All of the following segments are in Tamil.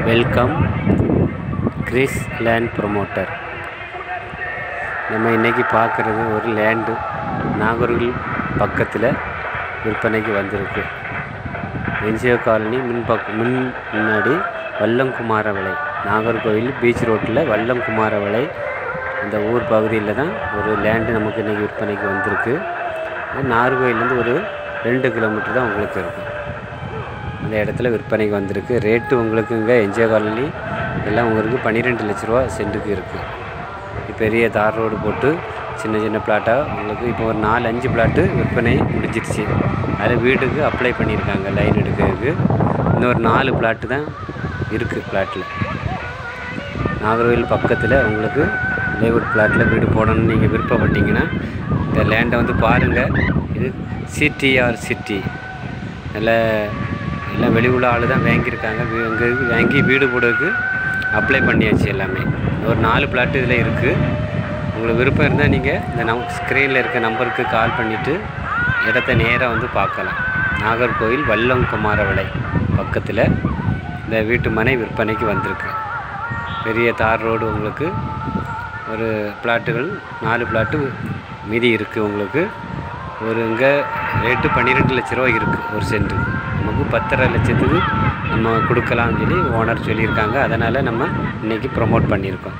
Welcome Chris land promoter. நம்ம இன்றைக்கி பார்க்குறது ஒரு லேண்டு நாகர்கோவில் பக்கத்தில் விற்பனைக்கு வந்திருக்கு. என்ஜிஓ காலனி முன்னாடி வல்லங்குமார விலை, நாகர்கோவில் பீச் ரோட்டில் வல்லங்குமார விலை அந்த ஊர் பகுதியில் தான் ஒரு லேண்டு நமக்கு இன்றைக்கி விற்பனைக்கு வந்திருக்கு. நாகர்கோவிலேருந்து ஒரு 2 கிலோமீட்டர் தான் உங்களுக்கு இருக்கும். இந்த இடத்துல விற்பனைக்கு வந்திருக்கு. ரேட்டு உங்களுக்கு இங்கே என்ஜிஓ காலனி எல்லாம் உங்களுக்கு 12 லட்ச ரூபா சென்ட்டுக்கு இருக்குது. பெரிய தார் ரோடு போட்டு சின்ன சின்ன பிளாட்டாக உங்களுக்கு இப்போ ஒரு 4-5 பிளாட்டு விற்பனை முடிஞ்சிடுச்சு. அதில் வீட்டுக்கு அப்ளை பண்ணியிருக்காங்க லைன் எடுக்கிறதுக்கு. இன்னொரு 4 பிளாட்டு தான் இருக்குது. பிளாட்டில் நாகர்கோவில் பக்கத்தில் உங்களுக்கு லேவுட் பிளாட்டில் வீடு போடணும்னு நீங்கள் விருப்பப்பட்டீங்கன்னா இந்த லேண்டை வந்து பாருங்கள். இது சிடிஆர் சிட்டி நல்ல எல்லாம் வெளி உள்ள ஆள் தான் வாங்கியிருக்காங்க. இங்கே வாங்கி வீடு போடுறதுக்கு அப்ளை பண்ணியாச்சு எல்லாமே. ஒரு 4 பிளாட்டு இதில் இருக்குது. உங்களுக்கு விருப்பம் இருந்தால் நீங்கள் இந்த ஸ்க்ரீனில் இருக்க நம்பருக்கு கால் பண்ணிவிட்டு இடத்த நேராக வந்து பார்க்கலாம். நாகர்கோவில் வல்லங்குமார விலை பக்கத்தில் இந்த வீட்டு மனை விற்பனைக்கு வந்திருக்கு. பெரிய தார் ரோடு உங்களுக்கு ஒரு பிளாட்டுகள் 4 பிளாட்டு மீதி இருக்குது. உங்களுக்கு ஒரு இங்கே ரேட்டு 12 லட்ச ரூபா இருக்குது ஒரு சென்ட்டு. நமக்கு 10.5 லட்சத்துக்கு நம்ம கொடுக்கலாம்னு சொல்லி ஓனர் சொல்லியிருக்காங்க. அதனால் நம்ம இன்றைக்கி ப்ரொமோட் பண்ணியிருக்கோம்.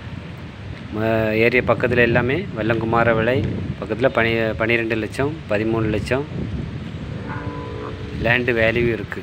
ஏரியா பக்கத்தில் எல்லாமே வல்லங்குமார விலை பக்கத்தில் 12 லட்சம் 13 லட்சம் லேண்டு வேல்யூ இருக்குது.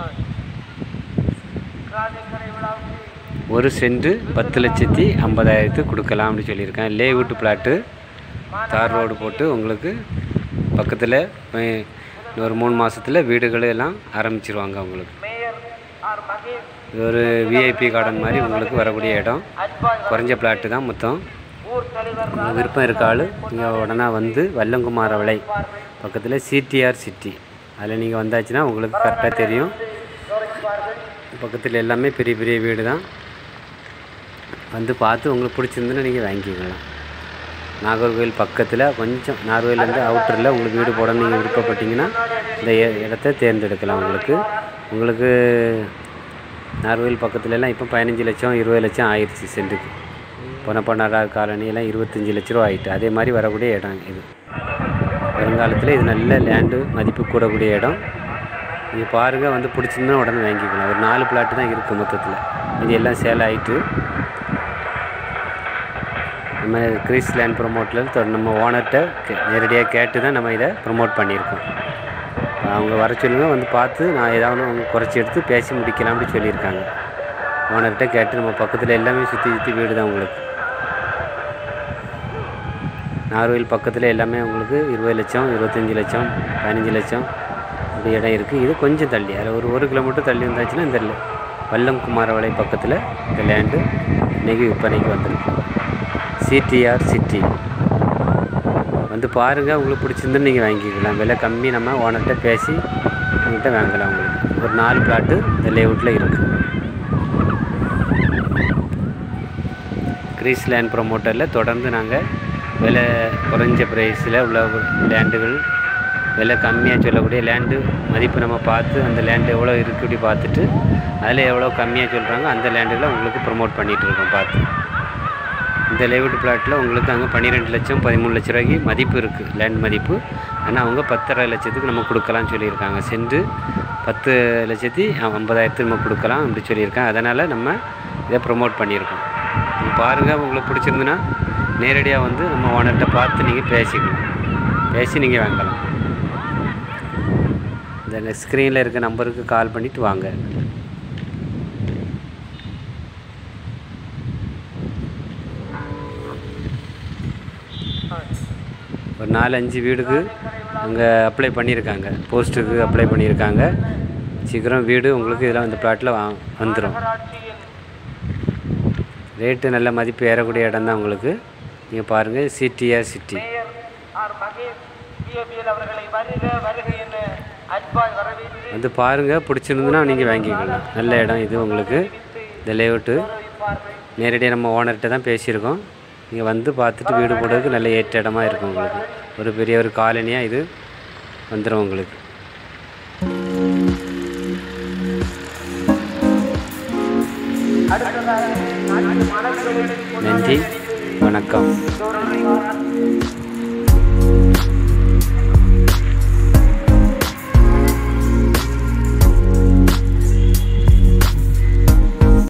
ஒரு சென்ட்டு 10,50,000 கொடுக்கலாம்னு சொல்லியிருக்கேன். லேவுட் பிளாட்டு தார் ரோடு போட்டு உங்களுக்கு பக்கத்தில் ஒரு 3 மாதத்தில் வீடுகள் எல்லாம் ஆரம்பிச்சிருவாங்க. உங்களுக்கு இது ஒரு விஐபி கார்டன் மாதிரி உங்களுக்கு வரக்கூடிய இடம். குறைஞ்ச பிளாட்டு தான் மொத்தம். விருப்பம் இருக்க ஆள் நீங்கள் உடனே வந்து வல்லங்குமார விலை பக்கத்தில் சிடிஆர் சிட்டி அதில் நீங்கள் வந்தாச்சுன்னா உங்களுக்கு கரெக்டாக தெரியும். பக்கத்தில் எல்லாமே பெரிய பெரிய வீடு தான். வந்து பார்த்து உங்களுக்கு பிடிச்சிருந்துன்னு நீங்கள் வாங்கிக்கலாம். நாகர்கோவில் பக்கத்தில் கொஞ்சம் நாகர்கோவிலேருந்து அவுட்டரில் உங்களுக்கு வீடு போடணும்னு நீங்கள் விருப்பப்பட்டீங்கன்னா இந்த இடத்த தேர்ந்தெடுக்கலாம். உங்களுக்கு நாகர்கோவில் பக்கத்துலலாம் இப்போ 15 லட்சம் 20 லட்சம் ஆயிடுச்சு சென்ட்டுக்கு. பொன்னப்பனார் காலனியெல்லாம் 25 லட்ச ரூபா ஆகிட்டு. அதே மாதிரி வரக்கூடிய இடம் இது. வருங்காலத்தில் இது நல்ல லேண்டு மதிப்பு கூடக்கூடிய இடம். நீங்கள் பாருங்கள், வந்து பிடிச்சிருந்தா உடனே வாங்கிக்கலாம். ஒரு 4 பிளாட்டு தான் இருக்குது மொத்தத்தில். இது எல்லாம் சேல் ஆகிட்டு நம்ம கிறிஸ் லேண்ட் ப்ரொமோட்டில் நம்ம ஓனர்கிட்ட நேரடியாக கேட்டு தான் நம்ம இதை ப்ரொமோட் பண்ணியிருக்கோம். அவங்க வர சொல்லுங்க, வந்து பார்த்து நான் ஏதாவது அவங்க குறைச்சி எடுத்து பேசி முடிக்கலாம் அப்படி சொல்லியிருக்காங்க. ஓனர்கிட்ட கேட்டு நம்ம பக்கத்தில் எல்லாமே சுற்றி வீடு தான் உங்களுக்கு. நாகர்கோவில் பக்கத்தில் எல்லாமே உங்களுக்கு 20 லட்சம் 25 லட்சம் 15 லட்சம் அப்படி இடம் இருக்குது. இது கொஞ்சம் தள்ளி அதில் ஒரு 1 கிலோமீட்டர் தள்ளி வந்தாச்சுன்னா இந்த வல்லங்குமார விலை பக்கத்தில் இந்த லேண்டு இன்றைக்கி விற்பனைக்கு வந்திருக்கு. சிடிஆர் சிட்டி வந்து பாருங்கள். உங்களுக்கு பிடிச்சிருந்துன்னு நீங்கள் வாங்கிக்கலாம். விலை கம்மி, நம்ம ஓனர்கிட்ட பேசி உங்கள்கிட்ட வாங்கலாம். உங்களுக்கு ஒரு 4 பிளாட்டு இந்த லேஅவுட்டில் இருக்குது. கிறிஸ் லேண்ட் ப்ரொமோட்டரில் தொடர்ந்து நாங்கள் விலை குறைஞ்ச ப்ரைஸில் உள்ள லேண்டுகள், விலை கம்மியாக சொல்லக்கூடிய லேண்டு மதிப்பு நம்ம பார்த்து அந்த லேண்டு எவ்வளோ இருக்குது இப்படி பார்த்துட்டு அதில் எவ்வளோ கம்மியாக சொல்கிறாங்க அந்த லேண்டுகளை உங்களுக்கு ப்ரொமோட் பண்ணிகிட்ருக்கோம் பார்த்து. இந்த லேவுட் பிளாட்டில் உங்களுக்கு அங்கே 12 லட்சம் 13 லட்ச ரூபாய்க்கு மதிப்பு இருக்குது லேண்ட் மதிப்பு. ஆனால் அவங்க 10.5 லட்சத்துக்கு நம்ம கொடுக்கலாம்னு சொல்லியிருக்காங்க. சென்ட்டு 10,50,000 நம்ம கொடுக்கலாம் அப்படி சொல்லியிருக்காங்க. அதனால் நம்ம இதை ப்ரொமோட் பண்ணியிருக்கோம். நீங்கள் பாருங்கள், உங்களுக்கு பிடிச்சிருந்துன்னா நேரடியாக வந்து நம்ம ஓனர்கிட்ட பார்த்து நீங்கள் பேசி நீங்கள் வாங்கலாம். இந்த ஸ்க்ரீனில் இருக்க நம்பருக்கு கால் பண்ணிவிட்டு வாங்க. ஒரு 4-5 வீடுக்கு அங்கே அப்ளை பண்ணியிருக்காங்க. போஸ்ட்டுக்கு அப்ளை பண்ணியிருக்காங்க. சீக்கிரம் வீடு உங்களுக்கு இதெல்லாம் இந்த பிளாட்டில் வந்துடும். ரேட்டு நல்ல மதிப்பு ஏறக்கூடிய இடம் தான் உங்களுக்கு. நீங்கள் பாருங்கள், சிடிஆர் சிட்டி வந்து பாருங்கள். பிடிச்சிருந்துன்னா நீங்கள் வாங்கிக்கலாம். நல்ல இடம் இது உங்களுக்கு. இந்த லேஅவுட்டு நேரடியாக நம்ம ஓனர்கிட்ட தான் பேசியிருக்கோம். நீங்கள் வந்து பார்த்துட்டு வீடு போடுறதுக்கு நல்ல ஏற்ற இடமா இருக்கும். உங்களுக்கு ஒரு பெரிய ஒரு காலனியாக இது வந்துடும் உங்களுக்கு. நன்றி, வணக்கம்.